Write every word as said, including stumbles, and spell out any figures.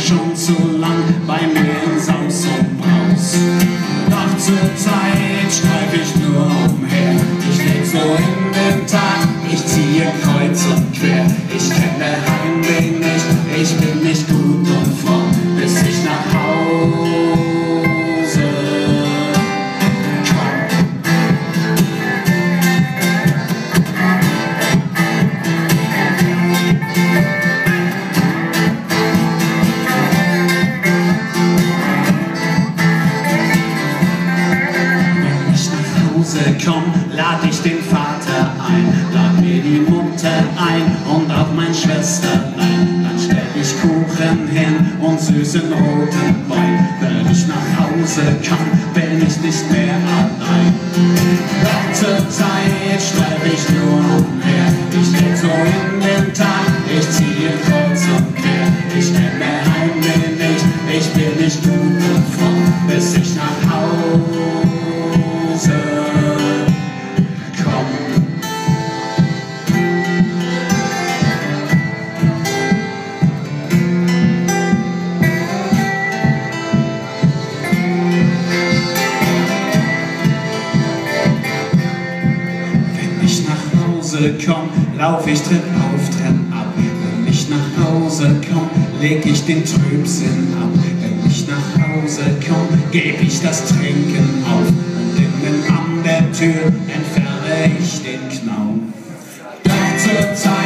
schon zu lang bei mir in Saus und Braus. Doch zur Zeit streif ich nur umher. Ich leg so in den Tag, ich ziehe kreuz und quer. Ich kenne Heimweh nicht, ich bin nicht gut und fromm, bis ich nach Hause komm. Wenn ich nach Hause komm, lad ich den Vater ein, lad mir die Mutter ein und auch mein Schwesterlein. Dann stell ich Kuchen hin und süßen roten Wein. Wenn ich nach Hause komm, bin ich nicht mehr allein. Doch zur Zeit streif ich nur umher. Ich leg so in den Tag, ich ziehe kreuz und quer. Ich kenne Heimweh nicht, ich bin nicht gut und fromm, bis ich nach Hause komm. Komm, lauf ich Tritt auf, Trepp ab. Wenn ich nach Hause komm, leg ich den Trübsinn ab. Wenn ich nach Hause komm, geb ich das Trinken auf. Und innen an der Tür entferne ich den Knauf. Doch zur Zeit